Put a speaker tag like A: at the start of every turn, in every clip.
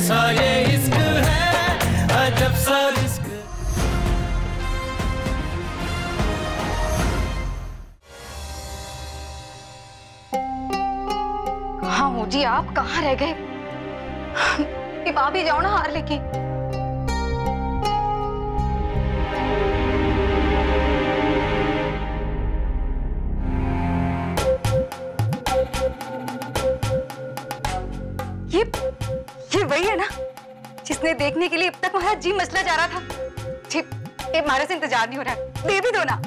A: कैसा ये इश्क है, अजब सा इश्क।
B: हाँ मोजी, आप कहाँ रह गए? आ भी जाओ ना हार लेके। ये वही है ना जिसने देखने के लिए अब तक हमारा जी मचला जा रहा था। ठीक, ये हमारे से इंतजार नहीं हो रहा है, दे भी दो ना।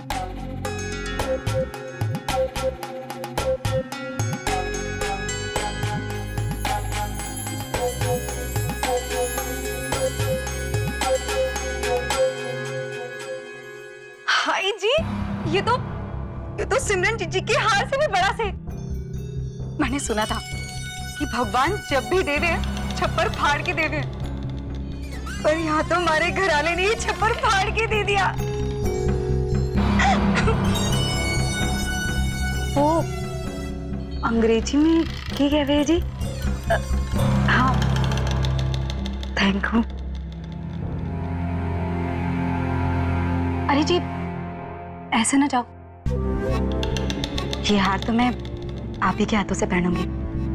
B: हाय जी, ये तो सिमरन जीजी के हार से भी बड़ा से। मैंने सुना था कि भगवान जब भी दे दे छप्पर फाड़ के दे दे, पर यहाँ तो हमारे घर वाले ने ये छप्पर फाड़ के दे दिया। वो अंग्रेजी में क्या कह रहे हैं जी? हाँ, थैंक यू। अरे जी, ऐसे ना जाओ, ये हार तो मैं आप ही के हाथों से पहनूंगी।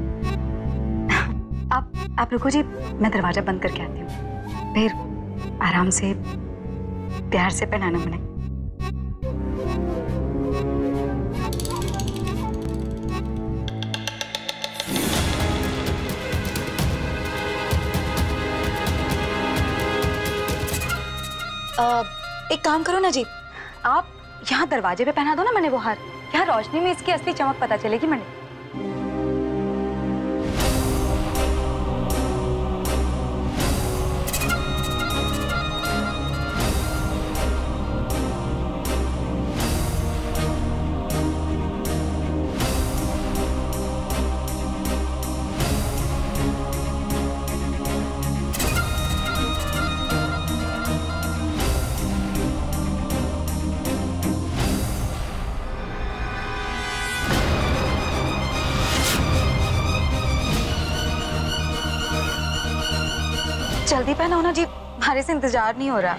B: आप रुको जी, मैं दरवाजा बंद करके आती हूँ, फिर आराम से प्यार से पहनाना मैंने। एक काम करो ना जी, आप यहाँ दरवाजे पे पहना दो ना मैंने वो हार। यहाँ रोशनी में इसकी असली चमक पता चलेगी मैंने। जल्दी पहनाओ ना जी, हमारे से इंतजार नहीं हो रहा।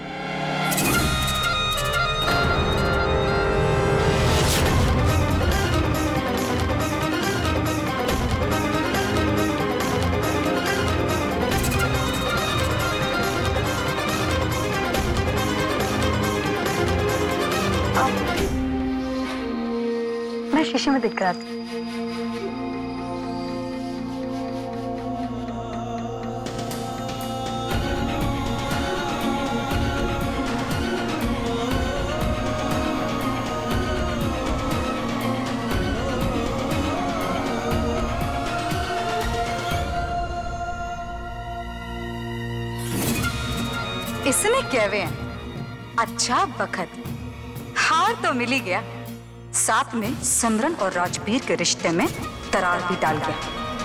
B: मैं शीशे में देख कर आती हूँ। इसमें कहवे हैं, अच्छा वक्त, हार तो मिल ही गया, साथ में सिमरन और राजवीर के रिश्ते में दरार भी डाल गया।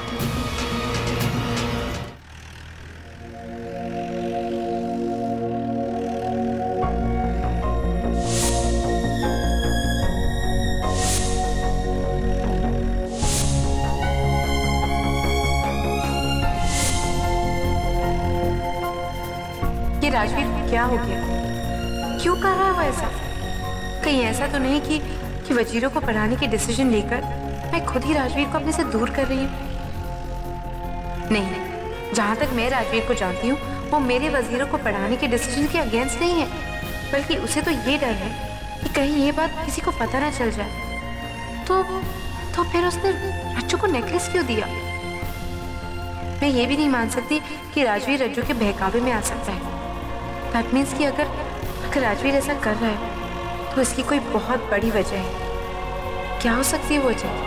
C: ये राजवीर क्या हो गया? क्यों कर रहा है वो ऐसा? कहीं ऐसा तो नहीं कि वजीरों को पढ़ाने की डिसीजन लेकर मैं खुद ही राजवीर को अपने से दूर कर रही हूँ? नहीं, जहाँ तक मैं राजवीर को जानती हूँ, वो मेरे वजीरों को पढ़ाने के डिसीजन के अगेंस्ट नहीं है, बल्कि उसे तो ये डर है कि कहीं ये बात किसी को पता ना चल जाए। तो फिर उसने रज्जू को नेकलेस क्यों दिया? मैं ये भी नहीं मान सकती कि राजवीर रज्जू के बहकावे में आ सकता है। दैट मीन्स कि अगर राजवीर ऐसा कर रहा है तो इसकी कोई बहुत बड़ी वजह है। क्या हो सकती है वो वजह?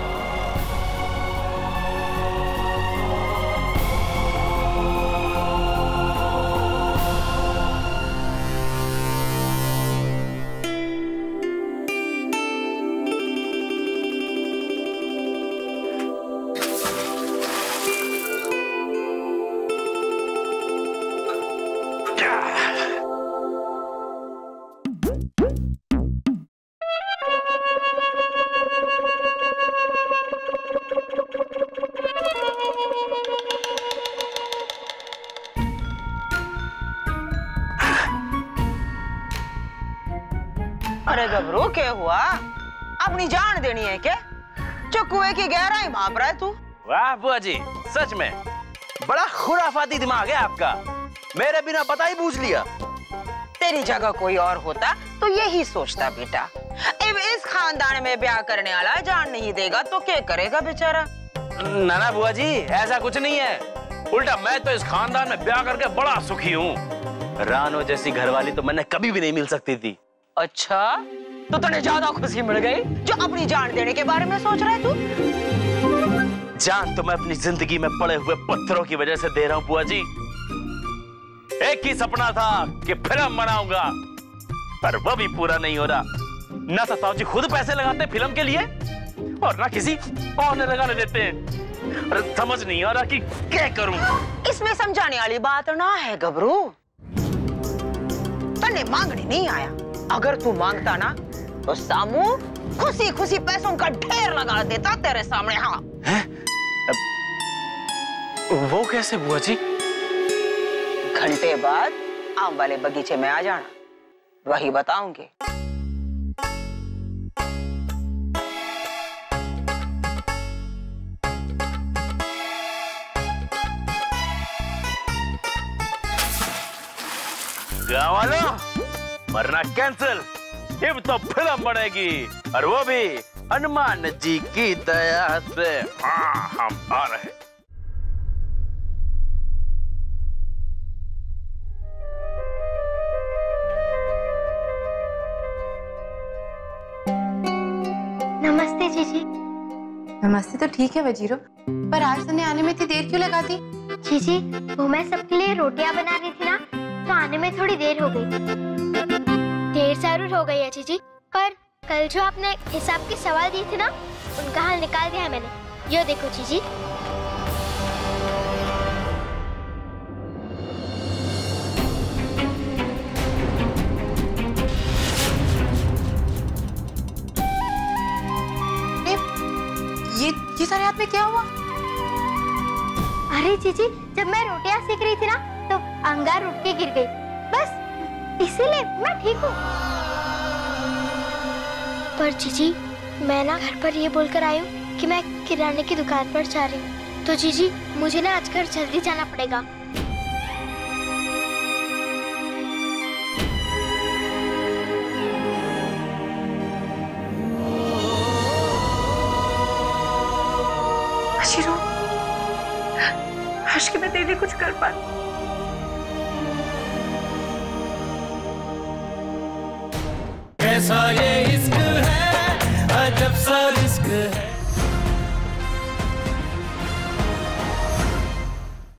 D: अरे घबरू क्या हुआ? अपनी जान देनी है क्या? जो कुएं की गहराई भाप रहा है तू?
E: वाह बुआ जी, सच में बड़ा खुराफाती दिमाग है आपका। मेरे बिना पता ही पूछ लिया।
D: तेरी जगह कोई और होता तो यही सोचता बेटा। अब इस खानदान में ब्याह करने वाला जान नहीं देगा तो क्या करेगा बेचारा?
E: ना ना बुआ जी, ऐसा कुछ नहीं है। उल्टा मैं तो इस खानदान में ब्याह करके बड़ा सुखी हूँ। रानो जैसी घरवाली तो मैंने कभी भी नहीं मिल सकती थी।
D: अच्छा, तो तुझे ज्यादा खुशी मिल गई जो अपनी जान देने के बारे में सोच रहा है तू?
E: जान तो मैं अपनी जिंदगी में पड़े हुए पत्थरों की वजह से दे रहा हूँ बुआ जी। एक ही सपना था कि फिल्म बनाऊंगा, पर वो भी पूरा नहीं हो रहा। ना तो ताऊ जी खुद पैसे लगाते फिल्म के लिए और ना किसी और ने लगाने देते हैं। अरे समझ नहीं आ रहा कि क्या करूं।
D: इसमें समझाने वाली बात ना है घबरू। तने मांगने नहीं आया। अगर तू मांगता ना तो सामू खुशी खुशी पैसों का ढेर लगा देता तेरे सामने। हाँ
E: है? वो कैसे बुआ जी?
D: घंटे बाद आम वाले बगीचे में आ जाना, वही बताऊंगी।
E: गाँव वालों, मरना कैंसिल। अब तो फिल्म बनेगी और वो भी हनुमान जी की दया से। हाँ, हम आ रहे।
F: नमस्ते जीजी।
C: नमस्ते तो ठीक है वजीरो, पर आज तुमने आने में इतनी देर क्यों लगा दी?
F: जीजी, वो मैं सबके लिए रोटियां बना रही थी ना, तो आने में थोड़ी देर हो गई। देर जरूर हो गई है जीजी, पर कल जो आपने हिसाब के सवाल दिए थे ना, उनका हल निकाल दिया है मैंने। यो देखो जीजी।
C: ये सारे हाथ में क्या हुआ?
F: अरे जीजी, जब मैं रोटियां सेक रही थी ना, तो अंगार उठ के गिर गई, बस इसीलिए मैं ठीक हूँ। पर जीजी, मैं ना घर पर ये बोलकर आई हूँ कि मैं किराने की दुकान पर जा रही हूँ, तो जीजी मुझे ना आज घर जल्दी जाना पड़ेगा।
B: शिरो, आज कि मैं तेरे लिए कुछ कर पाऊं।
A: कैसा ये